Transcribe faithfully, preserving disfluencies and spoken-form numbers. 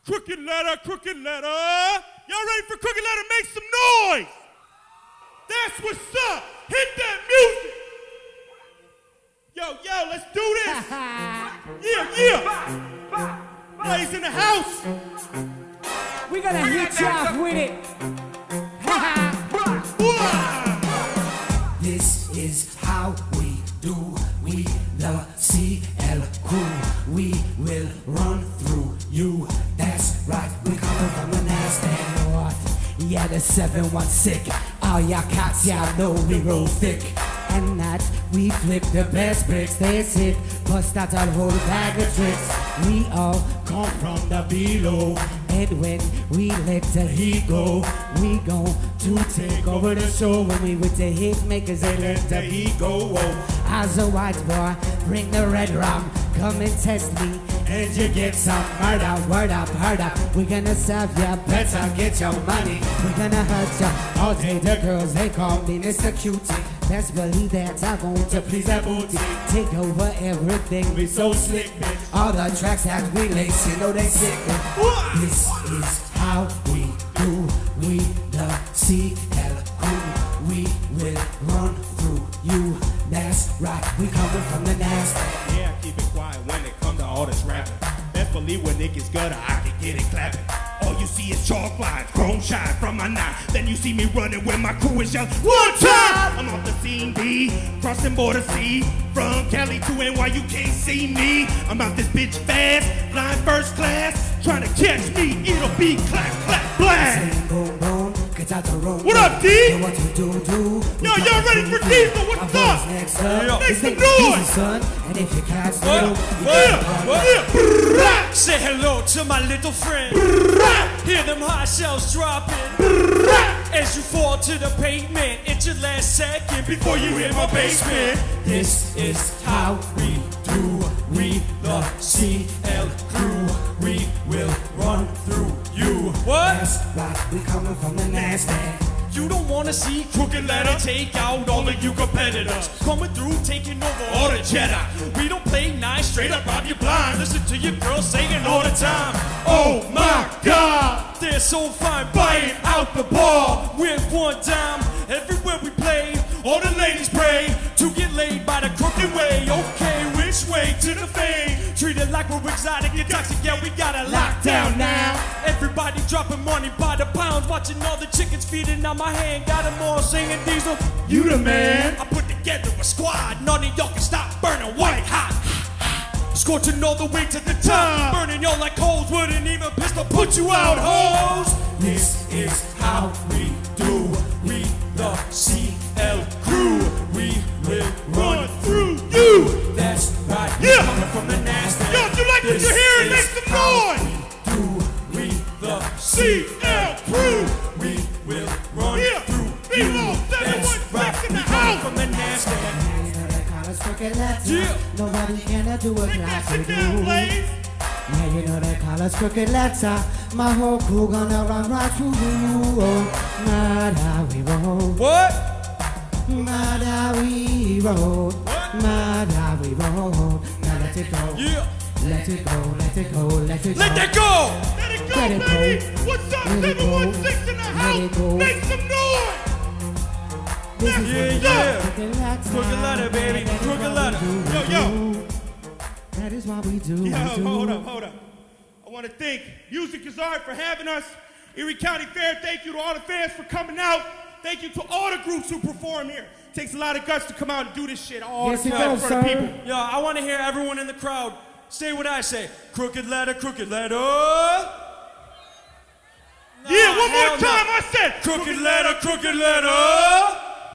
Crooked letter, crooked letter. Y'all ready for crooked letter? Make some noise. That's what's up. Hit that music. Yo, yo, let's do this. Yeah, yeah. Blaze in the house. We're gonna hit you off with it. This is how we do. We the C L crew. We will run through you. That's right. We coming from the NASDAQ north. Yeah, the seven one six. All y'all cops, y'all know we roll thick. And that we flip the best bricks. They sit, bust out a whole bag of tricks. We all come from the below. And when we let the heat go, we gon' to take over the show. When we with the hit makers, they let the heat go. Whoa. As a white boy, bring the red rum. Come and test me, and you get some murder. Word up, heard up. We're gonna serve ya, better get your money. We're gonna hurt ya all day. The girls, they call me Mister Cutie. Best believe that I'm going to please that booty. Take over everything, we so slick, bitch. All the tracks that we lace, you know they sick, bitch. This is how we do. We the C L crew. We will run through you. That's right, we coming from the NASDAQ. Yeah, keep it quiet when it comes to all this rapping. Best believe when it gets gutter, I can get it clapping. All you see is chalk lines, chrome shine from my nine. Then you see me running when my crew is yelling, one time! I'm off the scene B, crossing border C. From Cali to N Y, you can't see me. I'm out this bitch fast, flying first class. Trying to catch me, it'll be clap, clap, blast. Boom, boom, get out the room. What up, D? Know what to do, do. Yo, y'all ready for Diesel? What's up? Next up. Make some noise! Son. And if you can't What still, up? What up? Say hello to my little friend. Hear them high shells dropping. As you fall to the pavement, it's your last second before you hit my basement. This is how we do. We the C L crew. We will run through you. What? That's right, we coming from the NASDAQ. You don't wanna see crooked letter take out all of you competitors. Coming through, taking over all the cheddar. We don't play nice, straight up rob you blind. Listen to your girl singing all the time. Oh my God, they're so fine, buying out the bar with one dime. Everywhere we play, all the ladies pray to get laid by the crooked way. Okay, which way to the fame? Treat it like we're exotic and toxic, yeah, we got a lockdown now. Everybody dropping money by the pounds, watching all the chickens feeding on my hand. Got them all singing Diesel, you the man. I put together a squad, none of y'all can stop burning white hot. Scorching all the way to the top, burning y'all like coals, wouldn't even pistol put you out, hoes. This is how we do. We the C L crew. We will run through you. That's right. Yeah. Coming from the NASDAQ. Yo, if you like what you're hearing, make some noise. We do. We the C L crew. We will run Yeah. through B-Lo, you. seven one That's right. six in the We coming house. from the NASDAQ. Yeah. Nobody can do it Make that like we shit down, do. Blaze. Yeah, you know they call us crooked letter. My whole crew gonna run right through you. Oh, mad how we roll. What? Mad how we roll. Mad how we roll. Now let it go. Yeah. Let it go, let it go, let it go. Let that go. Let it go, Let it baby. go. What's up, Let it seven one go. six in the Let house? it go. Make some noise. This is Yeah, what yeah. crooked letter. Crooked letter, baby. That is Crooked what letter. we do, Yo, we yo. do. That is what we do. Yo, we do. hold up, hold up. I want to thank Music is Art for having us. Erie County Fair, thank you to all the fans for coming out. Thank you to all the groups who perform here. It takes a lot of guts to come out and do this shit all Yes, the it time does, for the sir. people. Yo, I want to hear everyone in the crowd say what I say. Crooked letter, crooked letter. Yeah, one more hell no. time I said Crooked letter, crooked letter.